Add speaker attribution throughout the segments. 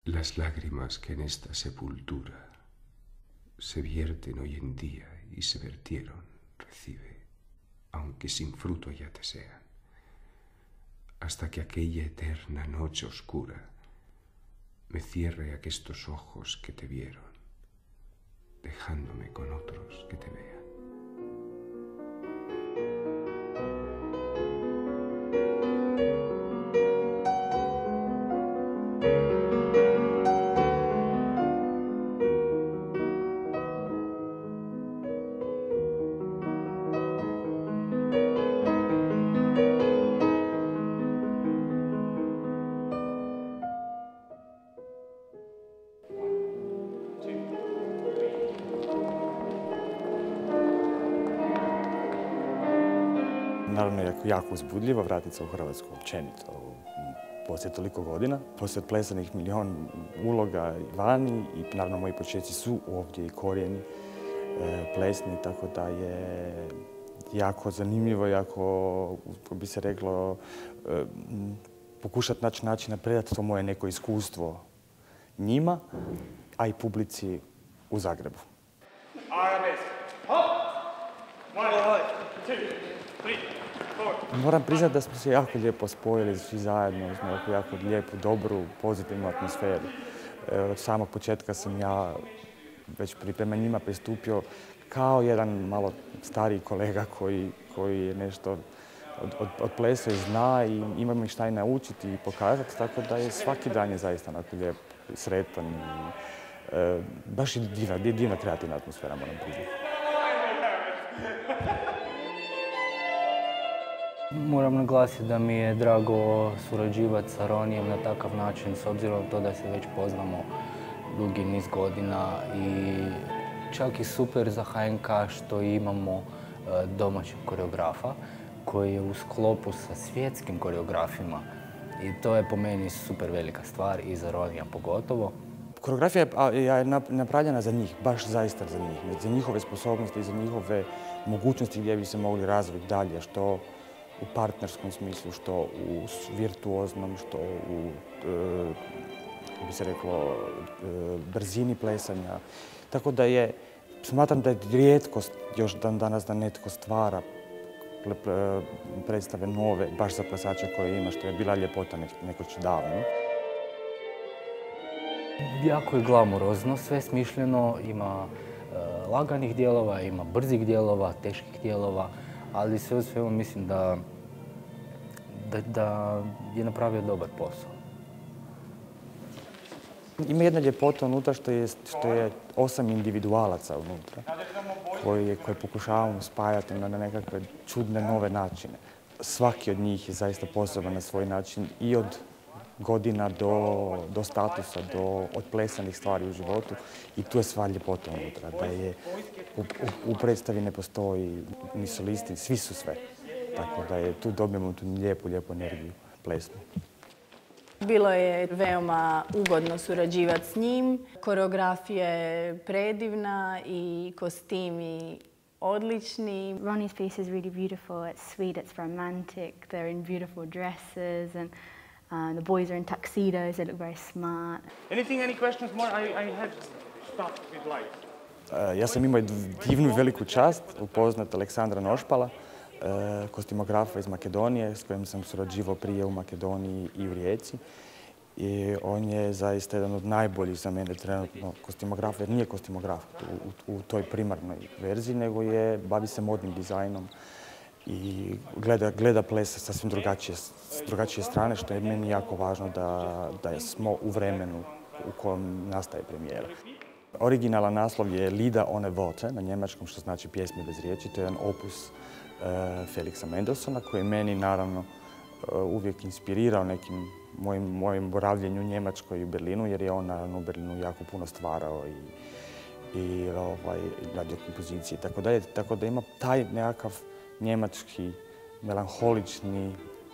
Speaker 1: Las lágrimas que en esta sepultura se vierten hoy en día y se vertieron, recibe, aunque sin fruto ya te sean, hasta que aquella eterna noche oscura me cierre aquestos ojos que te vieron, dejándome con otros que te vean.
Speaker 2: Naravno je jako uzbudljivo vratiti se u Hrvatsku općenito. Poslije toliko godina, poslije odplesanih milion uloga vani i naravno moji početci su ovdje i korijeni plesni, tako da je jako zanimljivo, jako, kako bi se reklo, pokušati naći načina predati to moje neko iskustvo njima, a i publici u Zagrebu. Moram priznati da smo se jako lijepo spojili svi zajedno, smo jako lijepu, dobru, pozitivnu atmosferu. Od samog početka sam ja već prema njima pristupio kao jedan malo stariji kolega koji je nešto od plesa i zna i ima mi šta i naučiti i pokazati, tako da je svaki dan je zaista onako lijep, sretan i baš je divna kreativna atmosfera, moram priznati.
Speaker 3: Moram naglasiti da mi je drago surađivati sa Ronijem na takav način, s obzirom na to da se već poznamo dugi niz godina i čak i super za HNK što imamo domaćeg koreografa koji je u sklopu sa svjetskim koreografima i to je po meni super velika stvar i za Ronija pogotovo.
Speaker 2: Koreografija je napravljena za njih, baš zaista za njih, za njihove sposobnosti i za njihove mogućnosti gdje bi se mogli razviti dalje, što u partnerskom smislu, što u virtuoznom, što u, bi se reklo, brzini plesanja. Tako da je, smatram da je rijetkost još dan danas da netko stvara predstave nove, baš za plesače koje ima, što je bila ljepota nekoć davno.
Speaker 3: Jako je glamurozno, sve smišljeno, ima laganih dijelova, ima brzih dijelova, teških dijelova, ali sve u svemu mislim da je napravio dobar posao.
Speaker 2: Ima jedna ljepota unutra što je 8 individualaca unutra koje pokušavamo spajati na nekakve čudne nove načine. Svaki od njih je zaista poseban na svoj način i od godina do statusa, do odplesanih stvari u životu i tu je sva ljepota unutra. Da je u predstavi ne postoji ni solisti, svi su sve. Tako da je tu dobijemo tu lijepu energiju plesnu.
Speaker 4: Bilo je veoma ugodno surađivati s njim. Koreografija je predivna i kostimi odlični.
Speaker 5: Ronnie's piece is really beautiful. It's sweet, it's romantic. They're in beautiful dresses and the boys are in tuxedos. They look very smart.
Speaker 6: Any questions more? I had stuff with light.
Speaker 2: Ja sam imao divnu veliku čast upoznat Aleksandra Nošpala, kostimografa iz Makedonije, s kojim sam surađivao prije u Makedoniji i u Rijeci. I on je zaista jedan od najboljih za mene trenutno kostimografa, jer nije kostimograf u toj primarnoj verziji, nego bavi se modnim dizajnom i gleda ples sa sasvim drugačije strane, što je meni jako važno da smo u vremenu u kojem nastaje premijera. Originalan naslov je Lieder ohne Worte na njemačkom, što znači pjesme bez riječi. To je jedan opus Felixa Mendelssohna koji je meni naravno uvijek inspirirao nekim mojim boravljenju u Njemačkoj i Berlinu, jer je on naravno u Berlinu jako puno stvarao i radio kompozicije i tako dalje. Tako da ima taj nekakav njemački, melanholični,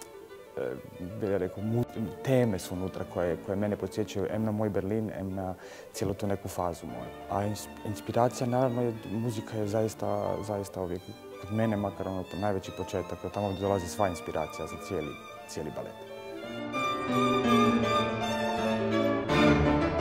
Speaker 2: bih rekao, teme su unutra koje mene podsjećaju em na moj Berlin, em na cijelu tu neku fazu moju. A inspiracija, naravno, muzika je zaista uvijek, kod mene makar ono najveći početak, od tamo gdje dolazi sva inspiracija za cijeli balet.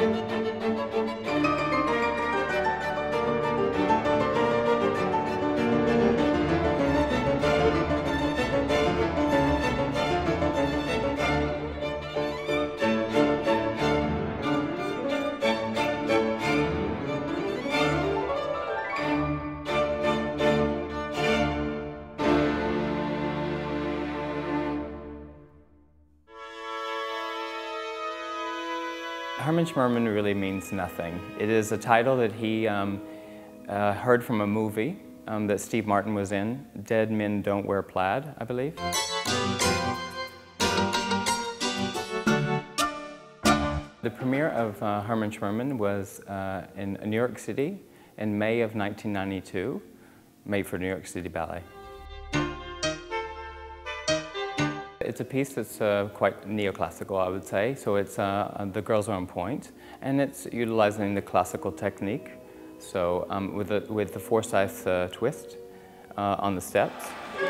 Speaker 7: Herman SCHMERMAN really means nothing. It is a title that he heard from a movie that Steve Martin was in, Dead Men Don't Wear Plaid, I believe. The premiere of Herman SCHMERMAN was in New York City in May of 1992, made for New York City Ballet. It's a piece that's quite neoclassical, I would say. So it's the girls are on point, and it's utilizing the classical technique. So with the Forsythe twist on the steps.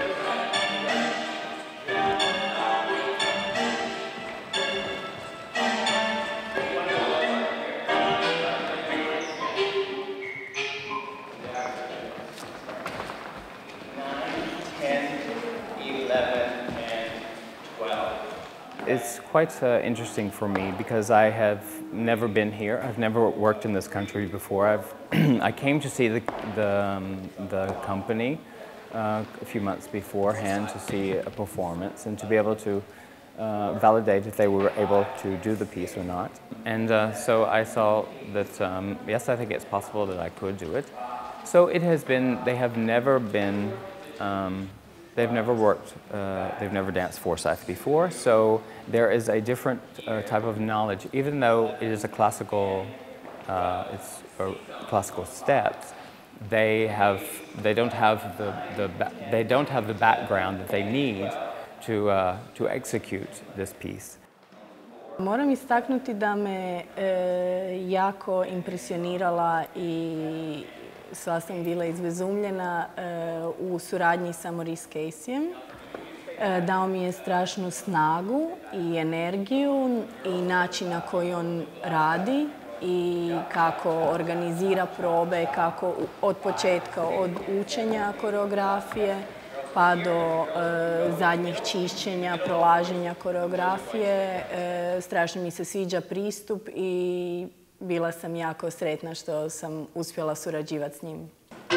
Speaker 7: It's quite interesting for me because I have never been here. I've never worked in this country before. I came to see the company a few months beforehand to see a performance and to be able to validate if they were able to do the piece or not. And so I saw that, yes, I think it's possible that I could do it. So it has been, they have never been, they've never worked, they've never danced Forsythe before, so there is a different type of knowledge. Even though it is a classical, it's classical steps, they don't have the background that they need to execute this piece.
Speaker 4: Moram istaknuti da me jako impresionirala i sva sam bila izbezumljena u suradnji sa Maurice Caseyem. Dao mi je strašnu snagu i energiju i način na koji on radi i kako organizira probe, kako od početka, od učenja koreografije pa do zadnjih čišćenja, prolaženja koreografije. Strašno mi se sviđa pristup i bila sam jako sretna što sam uspjela surađivati s njim.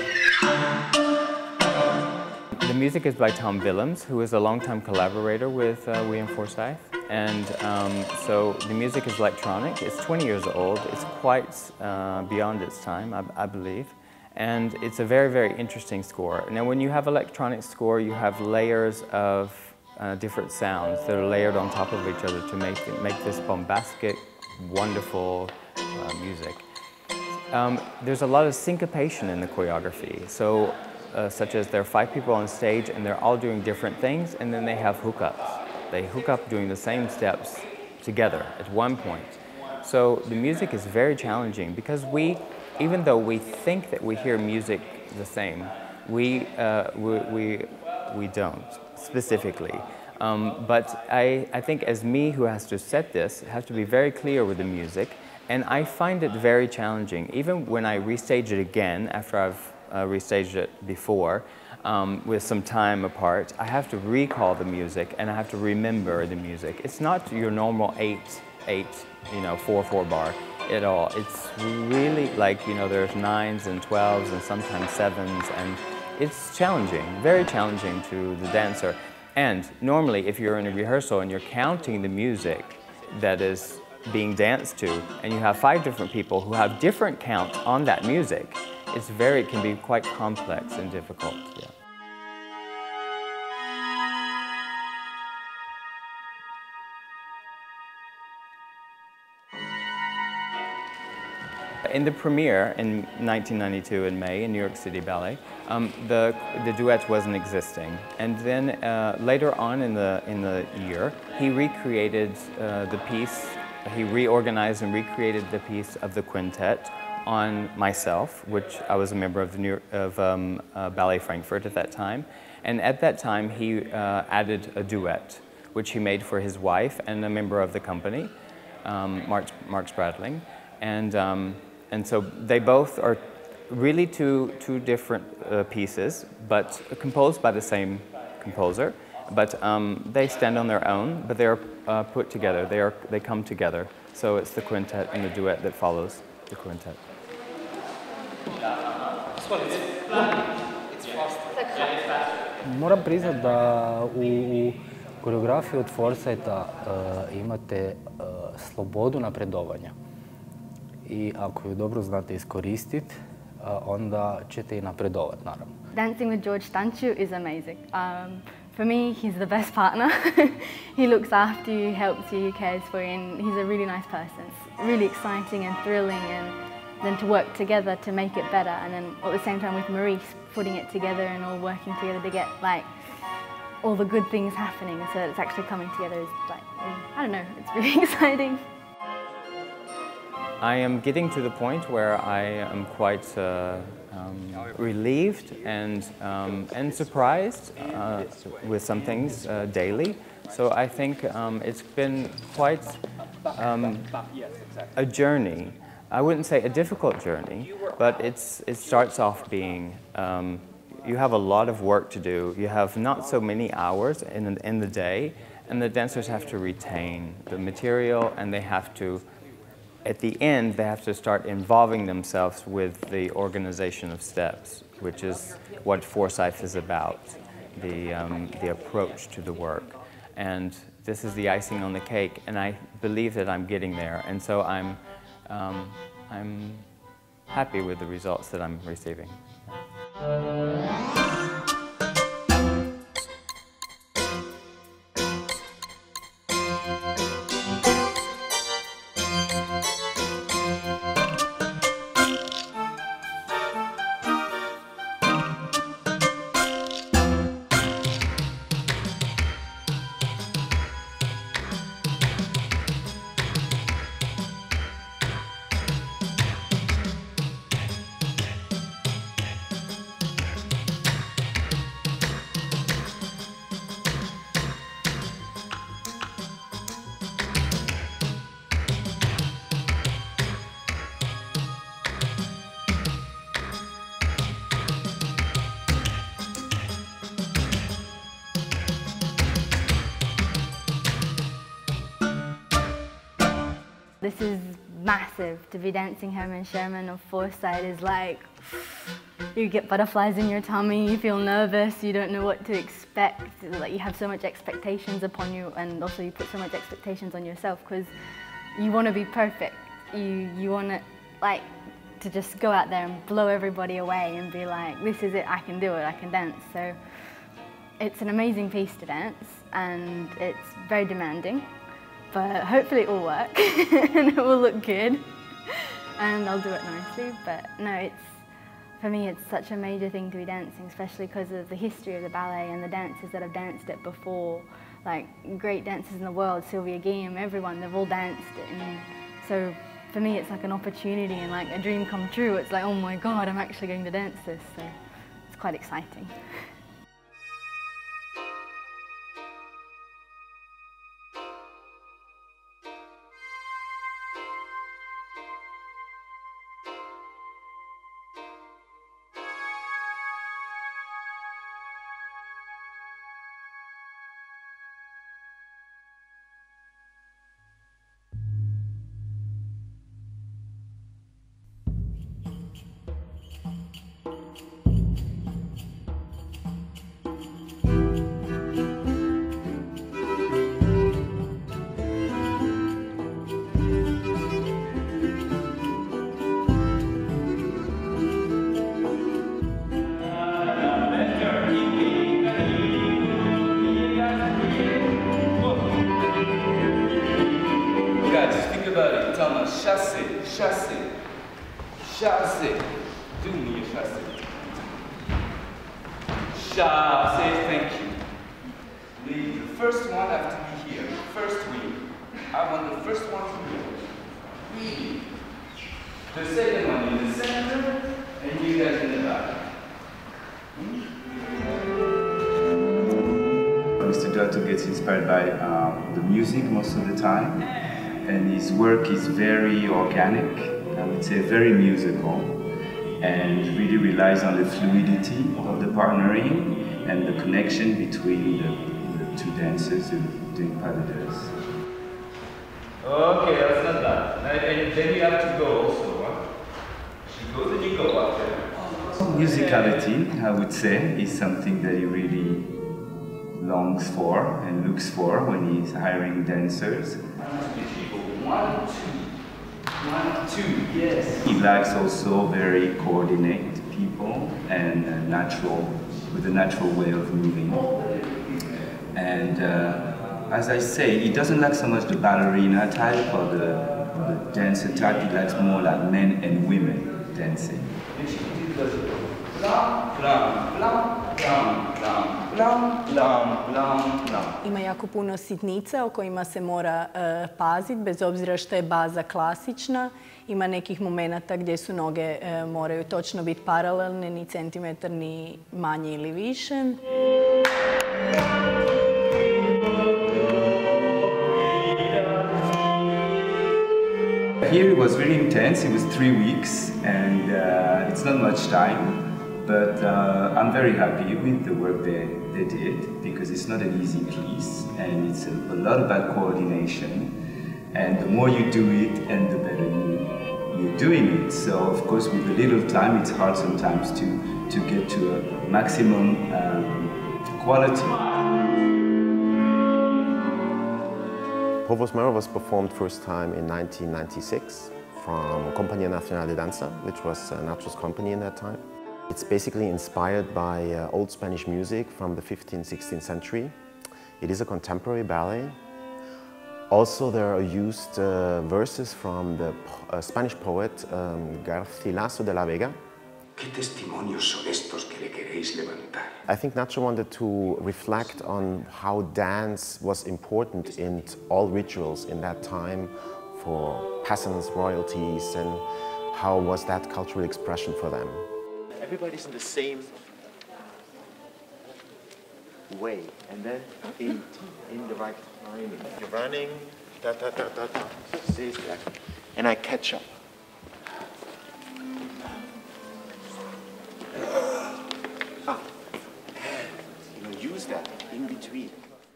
Speaker 7: The music is by Thom, who is a long-time collaborator with William Forsythe. And so the music is electronic. It's 20 years old. It's quite beyond its time, I believe. And it's a very, very interesting score. Now, when you have electronic score, you have layers of different sounds that are layered on top of each other to make this bombastic, wonderful music. There's a lot of syncopation in the choreography. So, such as there are 5 people on stage and they're all doing different things, and then they have hookups. They hook up doing the same steps together at one point. So the music is very challenging because even though we think that we hear music the same, we don't specifically. But I think as me who has to set this, have to be very clear with the music, and I find it very challenging. Even when I restage it again, after I've restaged it before, with some time apart, I have to recall the music and I have to remember the music. It's not your normal 8/8, 4/4 bar at all. It's really like, there's 9s and 12s and sometimes 7s, and it's challenging, very challenging to the dancer. And normally, if you're in a rehearsal and you're counting the music that is being danced to, and you have 5 different people who have different counts on that music, it can be quite complex and difficult. Yeah. In the premiere in 1992 in May in New York City Ballet, the duet wasn't existing, and then later on in the year, he recreated the piece. He reorganized and recreated the piece of the quintet on myself, which I was a member of Ballet Frankfurt at that time, and at that time he added a duet, which he made for his wife and a member of the company, Mark Spradling. And so they both are really two different pieces, but composed by the same composer. But they stand on their own, but they are put together. They come together. So it's the quintet and the duet that follows the quintet.
Speaker 3: Moram priznat da u koreografiji od Forsytha imate slobodu napredovanja. I ako ju dobro znate iskoristiti, onda ćete i napredovati, naravno.
Speaker 5: Dancing with George Stanchu is amazing. For me, he's the best partner. He looks after you, helps you, cares for you, and he's a really nice person. It's really exciting and thrilling, and then to work together to make it better, and then at the same time with Maurice, putting it together and all working together to get like all the good things happening, so it's actually coming together is like, I don't know, it's really exciting.
Speaker 7: I am getting to the point where I am quite relieved and surprised with some things daily. So I think it's been quite a journey. I wouldn't say a difficult journey, but it starts off being you have a lot of work to do. You have not so many hours in the day, and the dancers have to retain the material, and they have to, at the end, they have to start involving themselves with the organization of steps, which is what Forsythe is about, the approach to the work. And this is the icing on the cake, and I believe that I'm getting there. And so I'm happy with the results that I'm receiving.
Speaker 5: This is massive. To be dancing Herman Sherman of Forsythe is like, you get butterflies in your tummy, you feel nervous, you don't know what to expect. Like, you have so much expectations upon you, and also you put so much expectations on yourself because you want to be perfect. You want to, like, to just go out there and blow everybody away and be like, this is it, I can do it, I can dance. So it's an amazing piece to dance, and it's very demanding. But hopefully it will work and it will look good and I'll do it nicely. But no, for me it's such a major thing to be dancing, especially because of the history of the ballet and the dancers that have danced it before. Like, great dancers in the world, Sylvia Guillaume, everyone, they've all danced it. And so for me it's like an opportunity and like a dream come true. It's like, oh my God, I'm actually going to dance this. So it's quite exciting.
Speaker 8: Chassé. Do me a chassé. Chassé, thank you. The first one have to be here. First wheel. I want the first one to be here. The second one in the center, and you guys in the back. Mr. Duato gets inspired by the music most of the time. and his work is very organic, I would say very musical, and really relies on the fluidity of the partnering and the connection between the two dancers who are doing pas de deux. Okay, that's not bad. And then you have to go also, huh? You go, then you go up there. Musicality, I would say, is something that he really longs for and looks for when he's hiring dancers. 1, 2, yes. He likes also very coordinated people and with a natural way of moving. And as I say, he doesn't like so much the ballerina type or the dancer type. He likes more like men and women dancing.
Speaker 4: Ima jako puno sitnica o kojima se mora paziti, bez obzira što je baza klasična. Ima nekih momenata gdje su noge moraju točno biti paralelne, ni centimetar, ni manje ili više.
Speaker 8: Here it was really intense. It was 3 weeks, and it's not much time. But I'm very happy with the work they did, because it's not an easy piece, and it's a lot about coordination. And the more you do it, and the better you're doing it. So of course, with a little time, it's hard sometimes to get to a maximum quality.
Speaker 9: MUERO was performed first time in 1996 from Croatian National Theatre, which was Nacho's company in that time. It's basically inspired by old Spanish music from the 15th, 16th century. It is a contemporary ballet. Also, there are used verses from the Spanish poet Garcilaso de la Vega.
Speaker 1: ¿Qué testimonios son estos que le queréis levantar?
Speaker 9: I think Nacho wanted to reflect on how dance was important in all rituals in that time for peasants, royalties, and how was that cultural expression for them.
Speaker 10: Everybody's in the same way, and then in the right timing. You're running, da da da da da, and I catch up. And use that in between.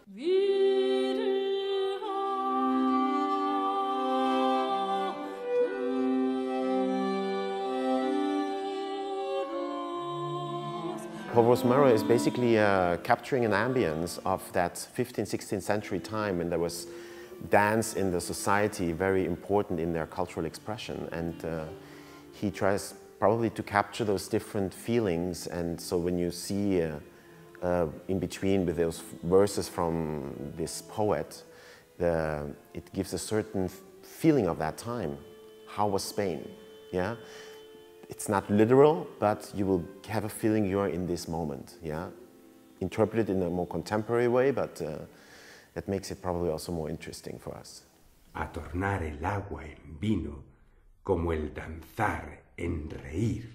Speaker 9: MUERO is basically capturing an ambience of that 15th, 16th century time when there was dance in the society very important in their cultural expression, and he tries probably to capture those different feelings. And so when you see in between with those verses from this poet, it gives a certain feeling of that time. How was Spain? Yeah. It's not literal, but you will have a feeling you are in this moment, yeah? Interpreted in a more contemporary way, but that makes it probably also more interesting for us.
Speaker 1: A tornar el agua en vino, como el danzar en reír.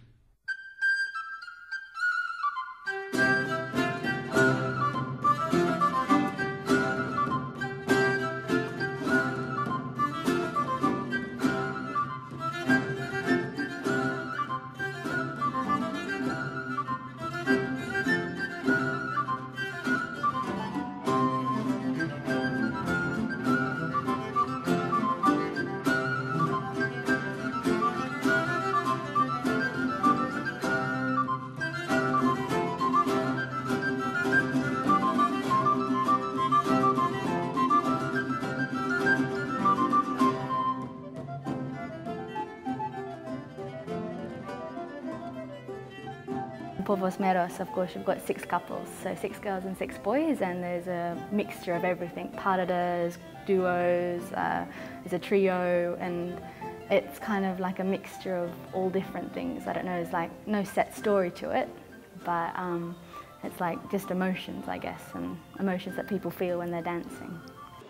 Speaker 5: MUERO, of course, you've got 6 couples, so 6 girls and 6 boys, and there's a mixture of everything, pas de deux, duos, there's a trio, and it's kind of like a mixture of all different things. I don't know, there's like no set story to it, but it's like just emotions, I guess, and emotions that people feel when they're dancing.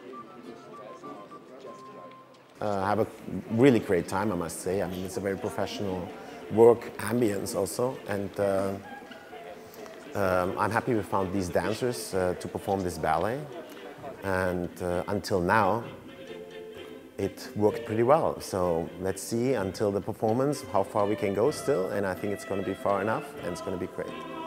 Speaker 9: I have a really great time, I must say. I mean, it's a very professional work ambience also, and I'm happy we found these dancers to perform this ballet, and until now it worked pretty well. So let's see until the performance how far we can go still, and I think it's going to be far enough and it's going to be great.